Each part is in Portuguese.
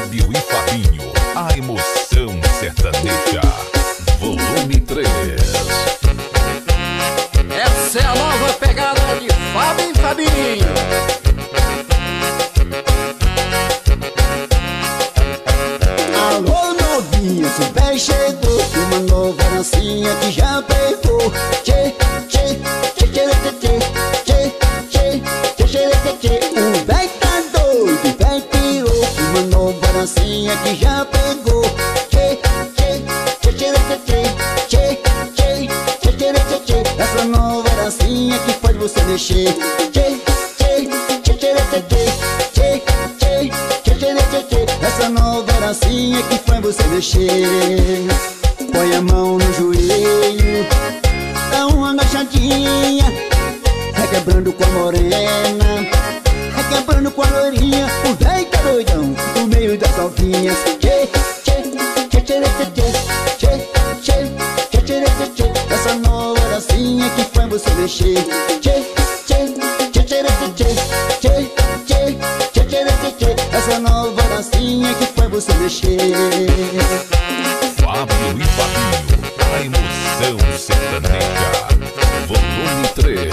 Fábio e Fabinho, a emoção sertaneja, volume 3. Essa é a nova pegada de Fábio e Fabinho. Alô novinha, super chegou uma nova dancinha que já pegou. Tchê, tchê, tchê, tchê, tchê, tchê, tchê, tchê, tchê, tchê. O véi tá doido, o véi pirou uma nova dancinha que já pegou. Tchê, tchê, tchê, tchê, tchê, tchê, tchê, tchê, tchê, tchê. Essa nova dancinha que faz você mexer. Tchê, tchê, tchê, tchê, tchê, tchê, tchê, tchê, tchê, tchê. Essa nova dancinha que faz você mexer. Põe a mão no joelho, dá uma agachadinha, requebrando com a morena, requebrando com a loirinha. O véi tá doidão no meio das novinhas. Tchê, tchê, tchê, tchê, tchê, tchê, tchê, tchê, tchê, tchê. Essa nova dancinha que faz você mexer. Tchê, tchê, tchê, tchê, tchê, tchê, tchê, tchê, tchê, tchê. Essa nova dancinha que faz você mexer. Fábio e Fabinho, a emoção sertaneja, volume 3.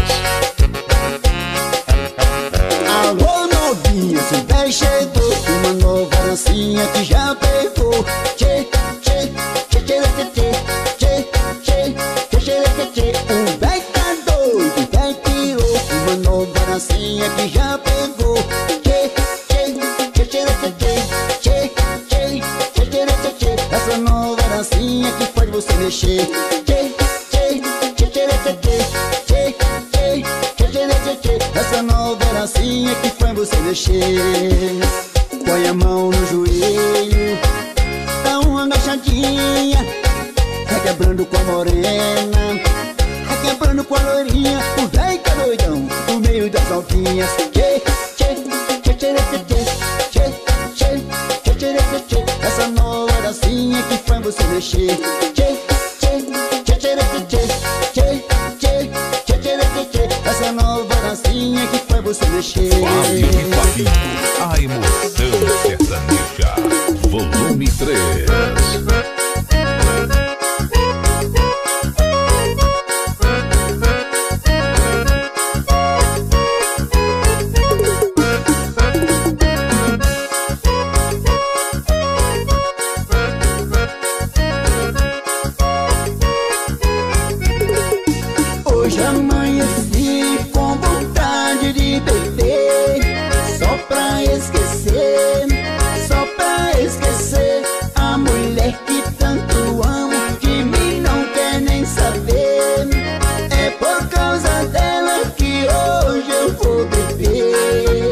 Alô novinha, se véi chegou uma nova dancinha que já pegou. Tchê, tchê, tchê, tchê, tchê, tchê, tchê, tchê, tchê, tchê. O véi tá doido, o véi pirou uma nova dancinha que já pegou. Tchê, tchê, tchê, tchê, tchê, tchê, tchê, tchê, tchê, tchê. Essa nova dancinha que faz você mexer. Tchê, tchê, tchê, tchê, tchê, tchê, tchê, tchê, tchê, tchê. Essa nova dancinha que faz você mexer. Põe a mão no joelho, dá uma agachadinha, requebrando com a morena, requebrando com a loirinha. O véi tá doidão no meio das novinhas. Tchê, tchê, tchê, tchê, tchê, tchê, tchê, tchê, tchê, tchê. Essa nova dancinha que faz você mexer. Tchê, tchê, tchê, tchê, tchê, tchê, tchê, tchê, tchê, tchê. Essa nova dancinha que faz você mexer. Fábio e Fabinho, a emoção sertaneja, volume 3. Hoje amanheci com vontade de beber, só pra esquecer, só pra esquecer a mulher que tanto amo, de mim não quer nem saber. É por causa dela que hoje eu vou beber.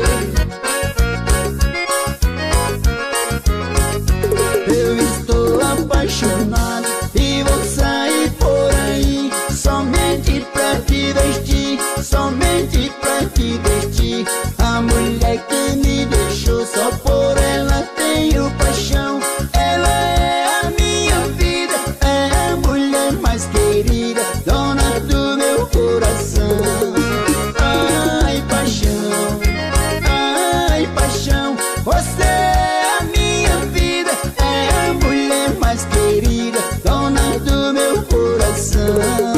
Eu estou apaixonado e vou sair por aí somente pra te vestir, somente pra te vestir. A mulher que me deixou, só por ela tenho paixão. Ela é a minha vida, é a mulher mais querida, dona do meu coração. Ai paixão, ai paixão, você é a minha vida, é a mulher mais querida, dona do meu coração.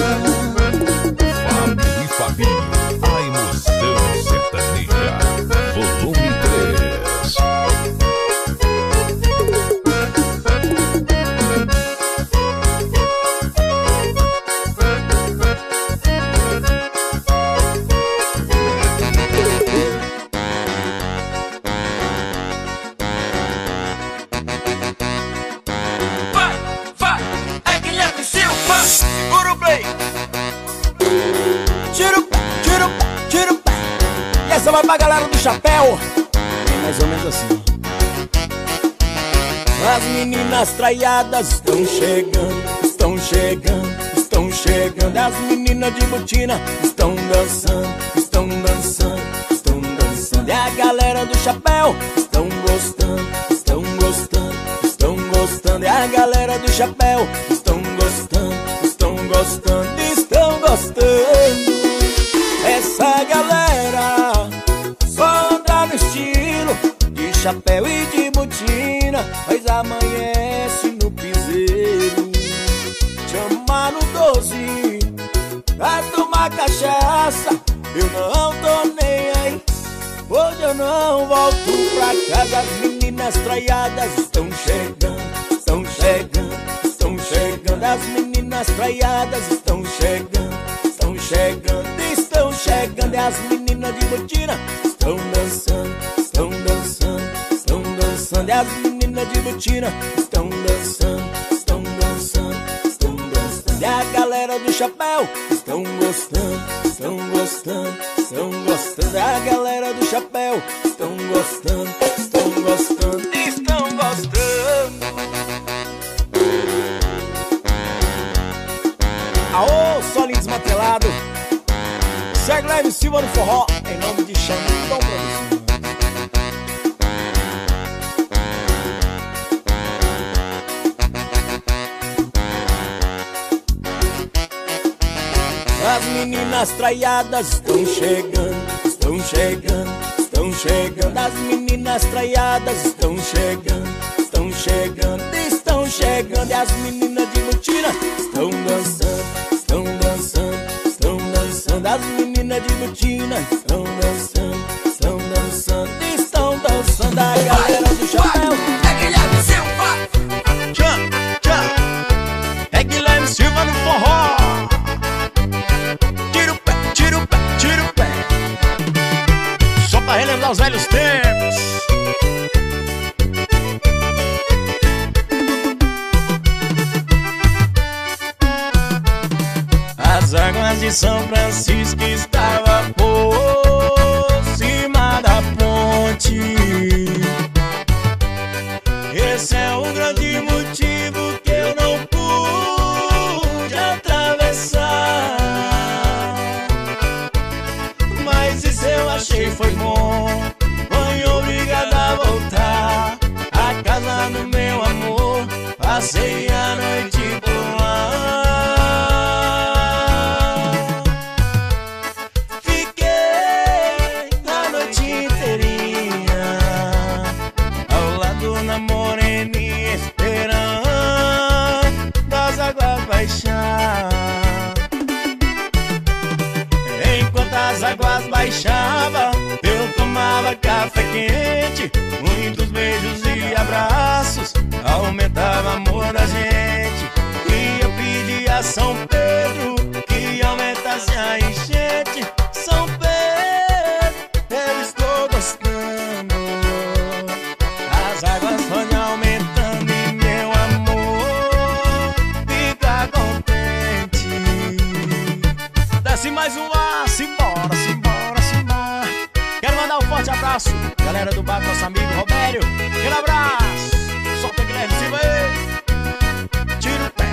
Fábio e Fabinho, a emoção sertaneja, volume 3. Vai, é Guilherme Silva, segura o play. Tiro, tiro, tiro. E essa vai pra galera do chapéu. É mais ou menos assim. As meninas traiadas estão chegando, estão chegando, estão chegando. As meninas de botina estão dançando, estão dançando, estão dançando. E a galera do chapéu estão gostando, estão gostando, estão gostando. E a galera do chapéu estão gostando, estão gostando, estão gostando. Essa galera só anda no estilo de chapéu e de botina. botina, mas amanhece no piseiro. Chama no doce pra tomar cachaça, eu não tô nem aí. Hoje eu não volto pra casa. As meninas traiadas estão chegando, estão chegando, estão chegando. As meninas traiadas estão chegando, estão chegando, estão chegando. E as meninas de botina estão dançando, estão dançando, estão dançando. E as meninas de botina estão dançando, estão dançando, estão dançando. E a galera do chapéu estão gostando, estão gostando, estão gostando. E a galera do chapéu estão gostando, estão gostando, estão gostando. Aô, solinho desmantelado, segue lá Silva no forró, em nome de Xandão Produção. As meninas traiadas estão chegando, estão chegando, estão chegando. As meninas traiadas estão chegando, estão chegando, estão chegando. E as meninas de botina estão dançando, estão dançando, estão dançando. As meninas de botina estão dançando, estão dançando, estão dançando. A galera do chapéu é Guilherme Silva. Tchan, tchan. É Guilherme Silva no forró. Tira o pé, tira o pé, tira o pé. Só pra relembrar os velhos tempos. As águas de São Francisco estavam por cima da ponte. Esse é o grande motivo que eu não pude atravessar. Mas isso eu achei foi bom, fui obrigado a voltar a casa do meu amor. Passei a noite por lá. Enquanto as águas baixavam, eu tomava café quente. Muitos beijos e abraços aumentava o amor da gente. E eu pedi a São Pedro que aumentasse a enchente. São Pedro, eu estou gostando. As águas vão aumentando e meu amor fica contente. Desce mais um ar, simbora, simbora, simbora. Quero mandar um forte abraço, galera do bar, nosso amigo Robério. Aquele abraço, solta o Guilherme Silva aí. Tira o pé.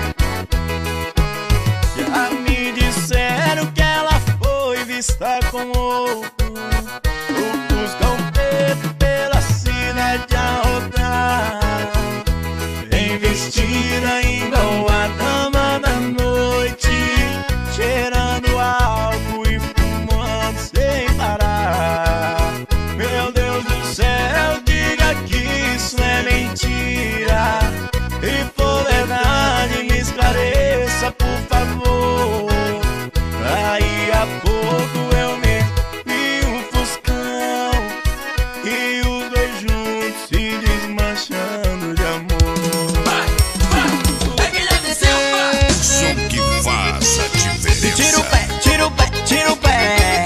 Já me disseram que ela foi vista com outro. Buscam Pedro pela cidade a rodar, bem vestida igual a dama da noite, cheirando álcool e fumando sem parar. Meu Deus do céu, diga que isso é mentira. E for verdade, me esclareça, por favor. Daí a pouco eu vi um fuscão e os dois juntos se desmanchando de amor. É Guilherme Silva. Som que faz a diferença. Tira o pé, tira o pé, tira o pé.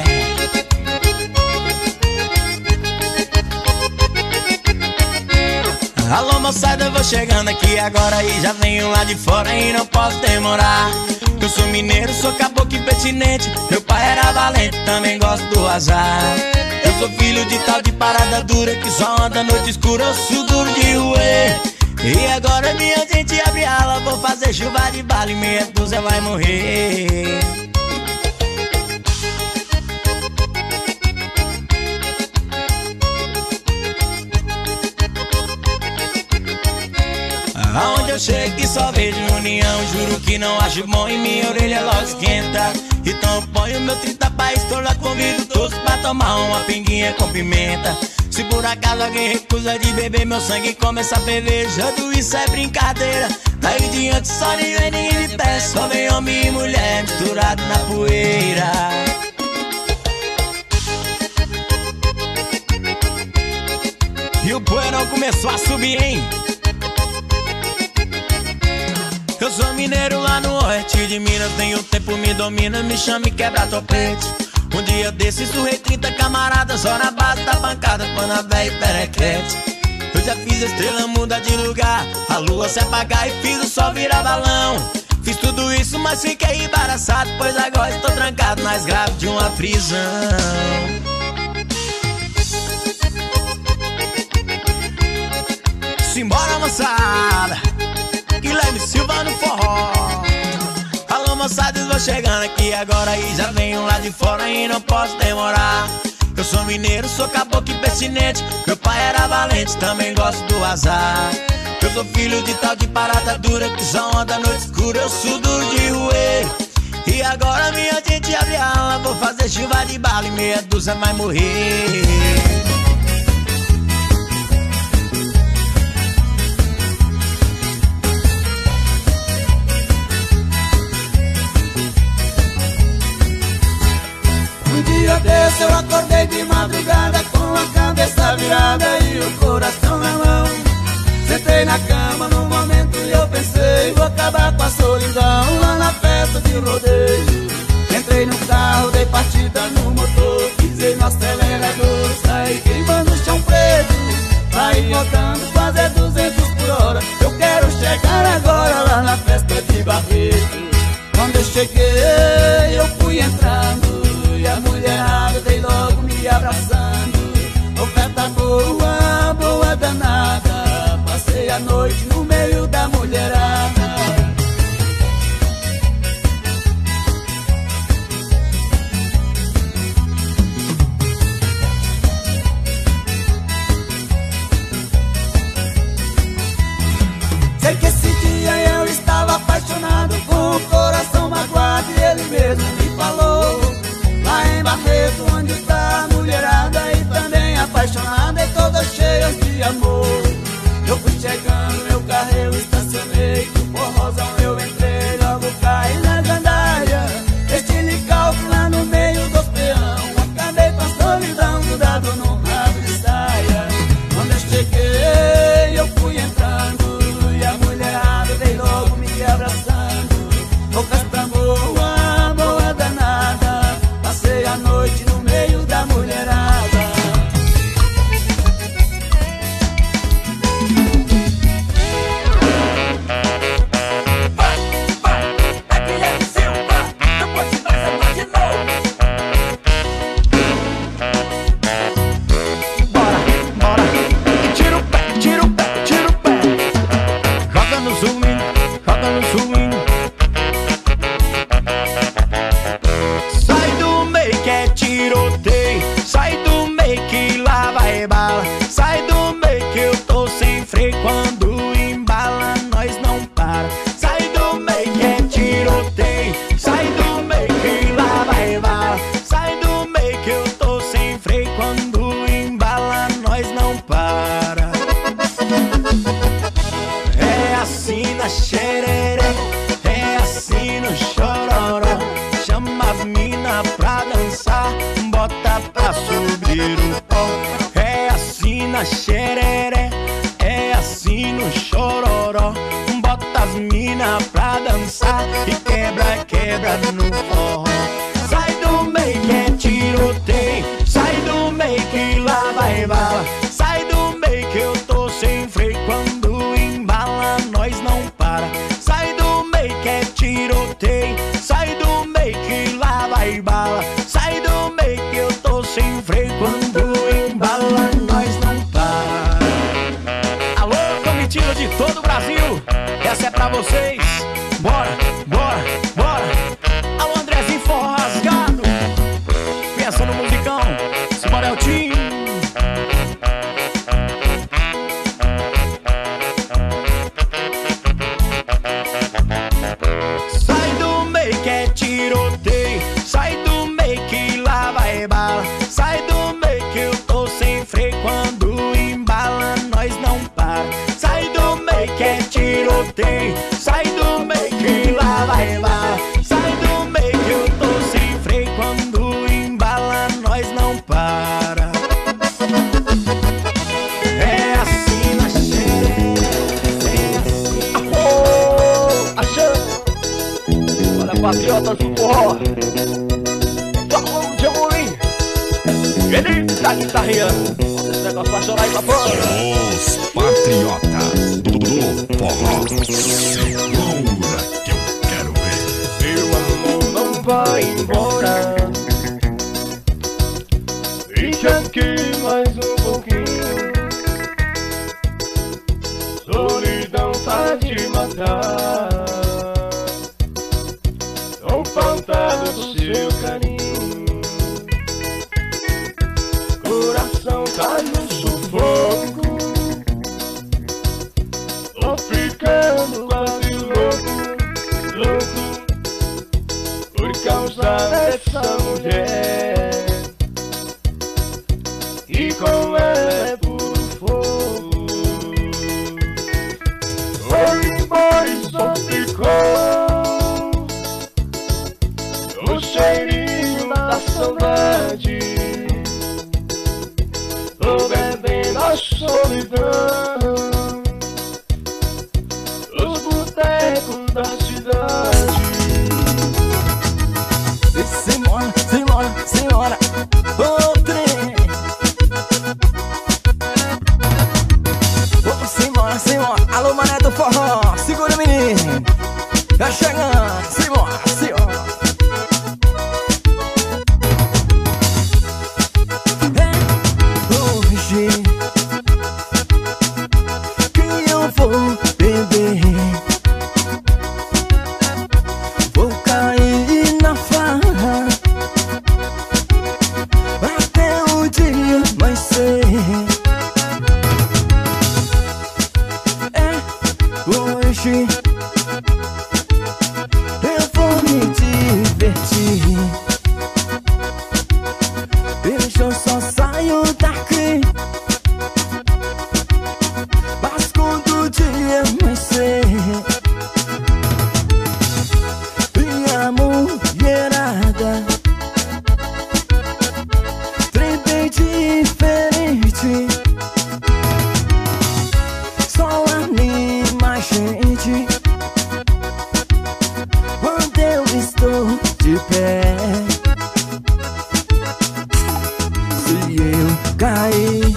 Alô moçada, eu vou chegando aqui agora e já venho lá de fora e não posso demorar. Eu sou mineiro, sou caboclo e pertinente. Meu pai era valente, também gosto do azar. Eu sou filho de tal de parada dura que só anda noite escura, eu sou duro de roer. E agora minha gente abre ala, vou fazer chuva de bala e meia dúzia vai morrer. Aonde eu chego e só vejo união, juro que não acho bom e minha orelha logo esquenta. Então ponho meu 30 pra estourar, convido todos pra tomar uma pinguinha com pimenta. Se por acaso alguém recusa de beber meu sangue começa a ferver, tudo isso é brincadeira. Daí em diante só ninguém de pé, só vem homem e mulher misturado na poeira. E o poeirão começou a subir, hein? Eu sou mineiro lá no oeste de Minas, tenho tempo, me domina, me chama e quebra topete. Um dia desses surrei 30 camaradas, só na base da pancada, quando a véia perequete. Eu já fiz a estrela mudar de lugar, a lua se apagar e fiz o sol virar balão. Fiz tudo isso, mas fiquei embaraçado, pois agora estou trancado nas graves de uma prisão. Simbora, moçada, Guilherme Silva no forró. Alô, moçada, vou chegando aqui agora e já venho lá de fora e não posso demorar. Eu sou mineiro, sou caboclo e pertinente, meu pai era valente, também gosto do azar. Eu sou filho de tal de parada dura que só anda noite escura, eu sou duro de roer. E agora minha gente abre a ala, vou fazer chuva de bala e meia dúzia vai morrer. Um dia desse eu acordei de madrugada com a cabeça virada e o coração na mão. Sentei na cama no momento e eu pensei, vou acabar com a solidão lá na festa de rodeio. Entrei no carro, dei partida no motor, pisei no acelerador, saí queimando o chão preto, saí rodando quase 200 por hora. Eu quero chegar agora lá na festa de Barreto. Quando eu cheguei eu fui entrando e a mulherada veio logo me abraçando. Oferta boa, boa danada, passei a noite no meio da mulherada. Sei que esse dia eu estava apaixonado, com o coração magoado, e ele mesmo me falou: lá em Barreto, onde está a mulherada, e também apaixonada e todas cheias de amor. Eu fui chegando, meu carro eu estacionei, no forrozão eu entrei, logo caí na gandaia. Estilo calco lá no meio do peão, acabei com a solidão grudado num rabo de saia. Quando eu cheguei eu fui entrando e a mulherada veio logo me abraçando. Ô festa boa, boa danada, passei a noite no meio da mulherada. É Guilherme Silva, depois de nós é mais de novo. Bora, bora, tira o pé, tira o pé, tira o pé. Joga no swing, joga no swing. Sai do meio que é tiroteio, sai do meio que lá vai bala. Sai do meio que eu tô sem freio, quando embala nós não para. Sai do meio que é tiroteio, sai do meio que lá vai bala. Sai do meio que eu tô sem freio, quando embala nós não para. É assim na xereré, é assim no chororó. Chama as mina pra dançar, bota pra subir o pó. É assim na xereré, é assim no chororó. Bota as mina pra dançar e quebra, quebra no forró. Sai do meio que é tiroteio, sai do meio que lá vai bala. Sai do meio que eu tô sem freio, quando embala nós não para. Sai do meio que é tiroteio, sai do meio que lá vai bala. Sai do meio que eu tô sem freio, quando embala nós não para. Alô, comitiva de todo o Brasil, essa é pra vocês. Bora, bora, bora. Alô, Andrezinho forró rasgado, pensa no musicão, simbora, Eltinho. Sai do meio que é tiroteio, sai do meio que lá vai bala. Sai do meio que eu tô sem freio, quando patriotas do forró. Falou de Amorim. Ele tá guitarreando. Esse negócio vai chorar aí pra fora. Os patriotas do forró. Segura que eu quero ver. Meu amor não vai embora. Fique aqui mais um pouquinho. Solidão tá de matar. Tô faltando do seu carinho. Coração tá no sufoco. Tô ficando quase louco por causa dessa mulher. E com ela é por fogo. Foi embora e só ficou o cheirinho da saudade. Tô bebendo a solidão, os botecos da cidade. Senhora, senhora, senhora, ô trem. Ô senhora, senhora, alô mané do forró, segura menino, tá chegando, senhora, senhora. Hoje que eu vou beber, vou cair na farra até o dia mais cedo. Hoje eu vou me divertir. Hoje eu só saio daqui mas quando o dia mais cedo. Minha mulherada trem bem diferente, só anima a gente quando eu estou de pé. Se eu cair,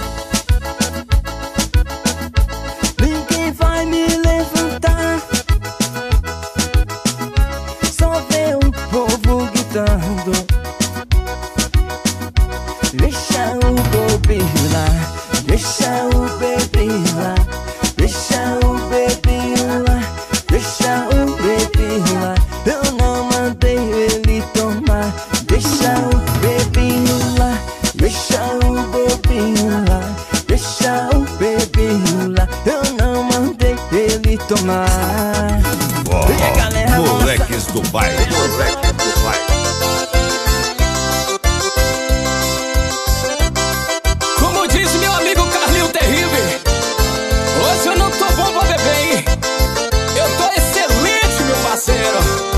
ninguém vai me levantar, só vê o povo gritando. Deixa o bobinho lá, deixa o bebinho lá, deixa o bebinho lá, deixa o bebinho lá. Eu não mandei ele tomar. Deixa o bebinho lá, deixa o bobinho lá, deixa o bebinho lá. Eu não mandei ele tomar. E a galera Moleques do baile. Moleques do baile. Como disse meu amigo Carlinho Terrível, hoje eu não tô bom pra beber, hein? Eu tô excelente, meu parceiro.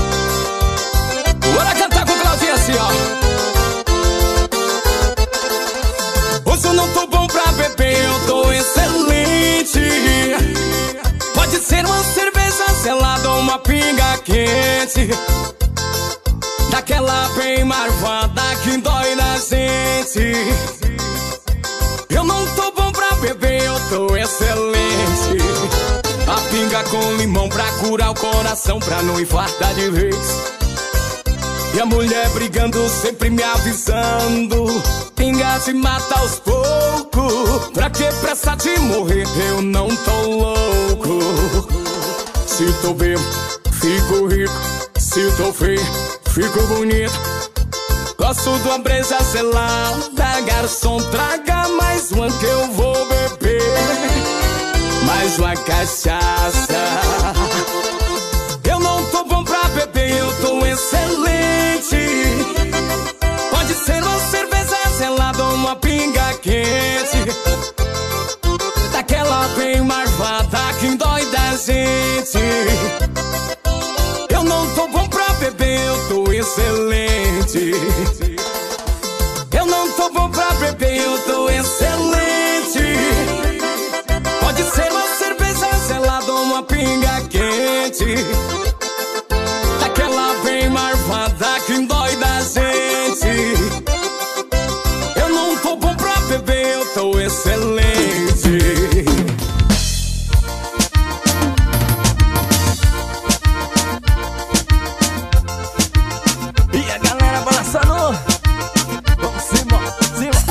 Bora cantar com o Claudinho assim, ó. Hoje eu não tô bom pra beber, eu tô excelente. Pode ser uma cerveja gelada ou uma pinga quente, daquela bem marvada que dói na gente. Eu não tô bom pra beber, eu tô excelente. A pinga com limão pra curar o coração, pra não infartar de vez. E a mulher brigando, sempre me avisando. Pinga se mata aos poucos, pra que pressa de morrer? Eu não tô louco. Se tô bebo, fico rico. Se tô feio, fico bonito. Gosto de uma breja gelada. Garçom, traga mais uma que eu vou beber. Mais uma cachaça. Eu não tô bom pra beber, eu tô excelente. Pode ser uma cerveja gelada ou uma pinga quente, daquela bem marvada que dói da gente. Eu não tô bom pra beber, eu tô excelente. Eu não tô bom pra beber, eu tô excelente. Pode ser uma cerveja gelada ou uma pinga quente, daquela bem marvada você eu tô excelente. E a galera balançando. Vamos cima, cima.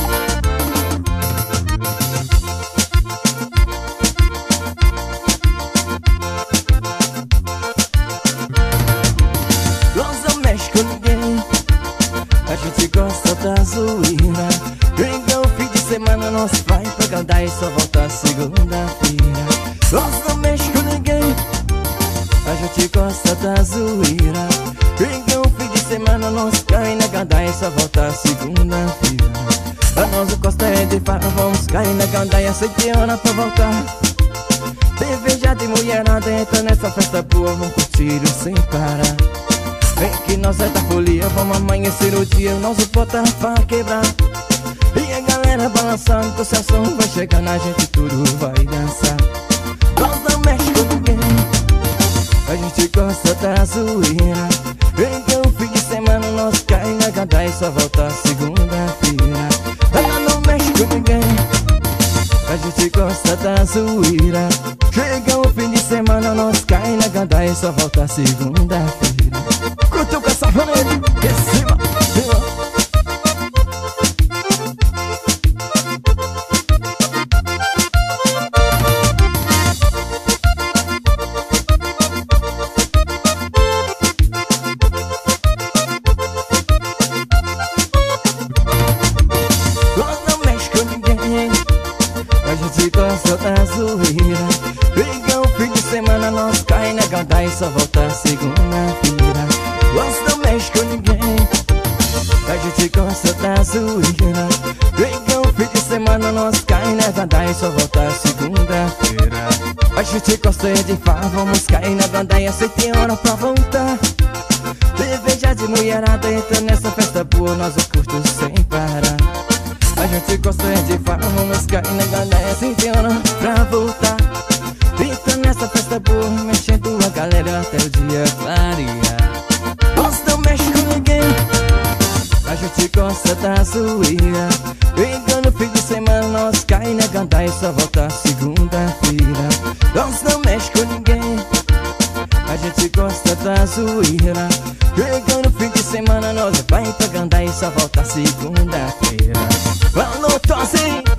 Nós não mexe com ninguém, a gente gosta da zoeira. Então fim de semana nós vai pra cantar e só volta segunda-feira. Nós não mexe com ninguém, a gente gosta da zoeira. Então fim de semana nós cai na gandaia e só volta segunda-feira. A nossa costa é de farra, vamos cair na gandaia, 7 horas pra voltar. Cerveja de mulherada, entra nessa festa boa, vamos curtir o sem parar. Vem que nós é da folia, vamos amanhecer o dia, nosso bota pra quebrar. E a galera balançando, que o seu som vai chegar na gente, tudo vai dançar. Nós não mexe com ninguém, a gente gosta da zoeira. Então fim de semana nós cai na gandaia e só volta segunda-feira. Ela não mexe com ninguém, a gente gosta da zoeira. Chega o fim de semana nós cai na gandaia e só volta segunda-feira. Curtiu com essa vanilla, em cima, cima. Gosta da zoeira. Então fim de semana nós cai na gandaia e só volta segunda-feira. Nós não mexe com ninguém, a gente gosta da zoeira. Então fim de semana nós cai na gandaia e só volta segunda-feira. A gente gosta de farra, vamos cair na gandaia, 7 horas pra voltar. Cerveja de mulherada, entra nessa festa boa, nós o curto sem parar. A gente gosta de farra, vamos cair na gandaia, 7 horas pra voltar. Entra nessa festa boa, mexendo a galera até o dia clarear. Nós não mexe com ninguém, a gente gosta da zoeira. Então no fim de semana nós cai na gandaia e só volta segunda-feira. Nós não mexe com ninguém, a gente gosta da zoeira. Então no fim de semana nós vai pra gandaia e só volta segunda-feira. Falou, Tozinho!